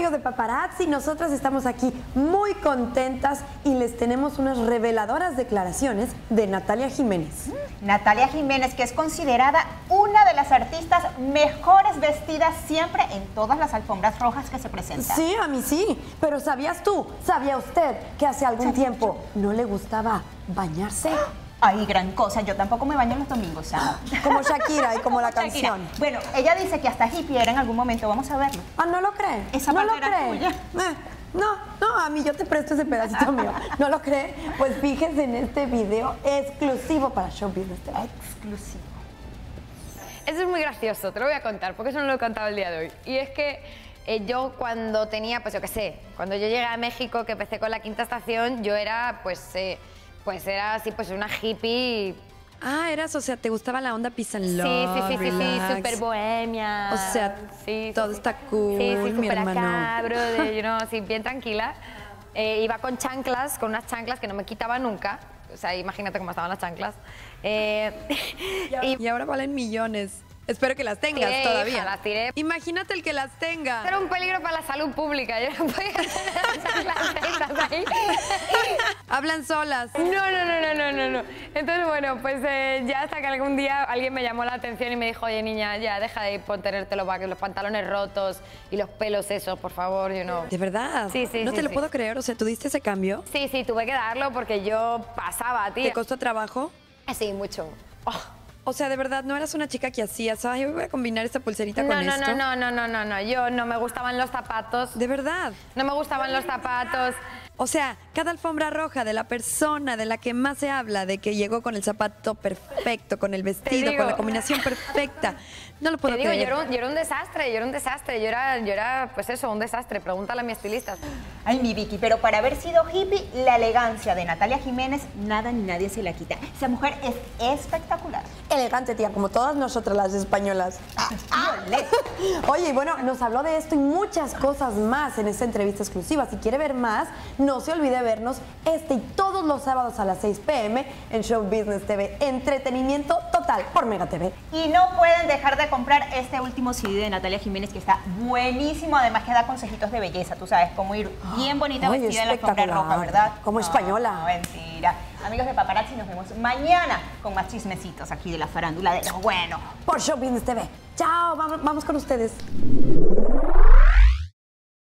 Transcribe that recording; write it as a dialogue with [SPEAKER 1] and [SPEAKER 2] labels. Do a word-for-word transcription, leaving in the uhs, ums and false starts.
[SPEAKER 1] amigos de Paparazzi? Nosotras estamos aquí muy contentas y les tenemos unas reveladoras declaraciones de Natalia Jiménez.
[SPEAKER 2] Natalia Jiménez, que es considerada una de las artistas mejores vestidas siempre en todas las alfombras rojas que se presentan.
[SPEAKER 1] Sí, a mí sí, pero ¿sabías tú, sabía usted que hace algún tiempo no le gustaba bañarse?
[SPEAKER 2] Ay, gran cosa, yo tampoco me baño los domingos, ¿sabes?
[SPEAKER 1] Como Shakira y como la
[SPEAKER 2] Shakira.
[SPEAKER 1] canción.
[SPEAKER 2] Bueno, ella dice que hasta hippie era en algún momento, vamos a verlo.
[SPEAKER 1] Ah, ¿no lo cree?
[SPEAKER 2] Esa
[SPEAKER 1] ¿No
[SPEAKER 2] parte
[SPEAKER 1] lo
[SPEAKER 2] era
[SPEAKER 1] cree?
[SPEAKER 2] tuya.
[SPEAKER 1] Eh, no, no, a mí yo te presto ese pedacito mío. ¿No lo cree? Pues fíjense en este video exclusivo para Show Business T V.
[SPEAKER 2] Exclusivo.
[SPEAKER 3] Eso es muy gracioso, te lo voy a contar, porque eso no lo he contado el día de hoy. Y es que eh, yo cuando tenía, pues yo qué sé, cuando yo llegué a México, que empecé con la Quinta Estación, yo era, pues, eh, pues era así, pues una hippie.
[SPEAKER 1] Ah, eras, o sea, ¿te gustaba la onda peace and
[SPEAKER 3] Sí,
[SPEAKER 1] love,
[SPEAKER 3] sí, sí, sí, sí,
[SPEAKER 1] relax?
[SPEAKER 3] súper bohemia.
[SPEAKER 1] O sea,
[SPEAKER 3] sí,
[SPEAKER 1] todo
[SPEAKER 3] sí,
[SPEAKER 1] está
[SPEAKER 3] sí.
[SPEAKER 1] cool,
[SPEAKER 3] sí, sí,
[SPEAKER 1] mi
[SPEAKER 3] súper
[SPEAKER 1] hermano.
[SPEAKER 3] acá, bro, de, you know, así, bien tranquila. Eh, iba con chanclas, con unas chanclas que no me quitaba nunca. O sea, imagínate cómo estaban las chanclas. Eh,
[SPEAKER 1] y, y ahora valen millones. Espero que las tengas
[SPEAKER 3] tiré,
[SPEAKER 1] todavía.
[SPEAKER 3] hija, las tiré.
[SPEAKER 1] Imagínate el que las tenga.
[SPEAKER 3] Era un peligro para la salud pública. Yo no podía tener las chanclas esas ahí.
[SPEAKER 1] Hablan solas.
[SPEAKER 3] No, no, no, no, no, no, no. Entonces, bueno, pues eh, ya hasta que algún día alguien me llamó la atención y me dijo, oye, niña, ya deja de ponerte los, los pantalones rotos y los pelos esos, por favor, you know.
[SPEAKER 1] ¿De verdad?
[SPEAKER 3] Sí, sí,
[SPEAKER 1] No
[SPEAKER 3] sí,
[SPEAKER 1] te lo
[SPEAKER 3] sí.
[SPEAKER 1] puedo creer. O sea, ¿tú diste ese cambio?
[SPEAKER 3] Sí, sí, tuve que darlo porque yo pasaba, tía.
[SPEAKER 1] ¿Te costó trabajo?
[SPEAKER 3] Sí, mucho. Oh.
[SPEAKER 1] O sea, de verdad, ¿no eras una chica que hacías? Ay, voy a combinar esta pulserita
[SPEAKER 3] No,
[SPEAKER 1] con
[SPEAKER 3] no,
[SPEAKER 1] esto.
[SPEAKER 3] no, no, no, no, no, no. Yo no me gustaban los zapatos.
[SPEAKER 1] ¿De verdad?
[SPEAKER 3] No me gustaban los zapatos.
[SPEAKER 1] O sea, cada alfombra roja de la persona de la que más se habla, de que llegó con el zapato perfecto, con el vestido,
[SPEAKER 3] digo.
[SPEAKER 1] con la combinación perfecta. No lo puedo
[SPEAKER 3] Te digo, yo
[SPEAKER 1] creer.
[SPEAKER 3] era, un, yo era un desastre, yo era un desastre. Yo era, yo era, pues eso, un desastre. Pregúntale a mi estilista.
[SPEAKER 2] Ay, mi Vicky, pero para haber sido hippie, la elegancia de Natalia Jiménez, nada ni nadie se la quita. Esa mujer es espectacular.
[SPEAKER 1] Elegante, tía, como todas nosotras las españolas.
[SPEAKER 2] Violeta.
[SPEAKER 1] Oye, y bueno, nos habló de esto y muchas cosas más en esta entrevista exclusiva. Si quiere ver más, no se olvide vernos este y todos los sábados a las seis p m en Show Business T V. Entretenimiento total por Mega T V.
[SPEAKER 2] Y no pueden dejar de comprar este último C D de Natalia Jiménez, que está buenísimo, además que da consejitos de belleza, tú sabes, cómo ir bien bonita
[SPEAKER 1] Ay,
[SPEAKER 2] vestida en la alfombra
[SPEAKER 1] espectacular.
[SPEAKER 2] roja, ¿verdad?
[SPEAKER 1] Como
[SPEAKER 2] No,
[SPEAKER 1] española.
[SPEAKER 2] No, mentira. Amigos de Paparazzi, nos vemos mañana con más chismecitos aquí de la farándula de lo bueno.
[SPEAKER 1] Por Show Business T V. Chao, vamos, vamos con ustedes.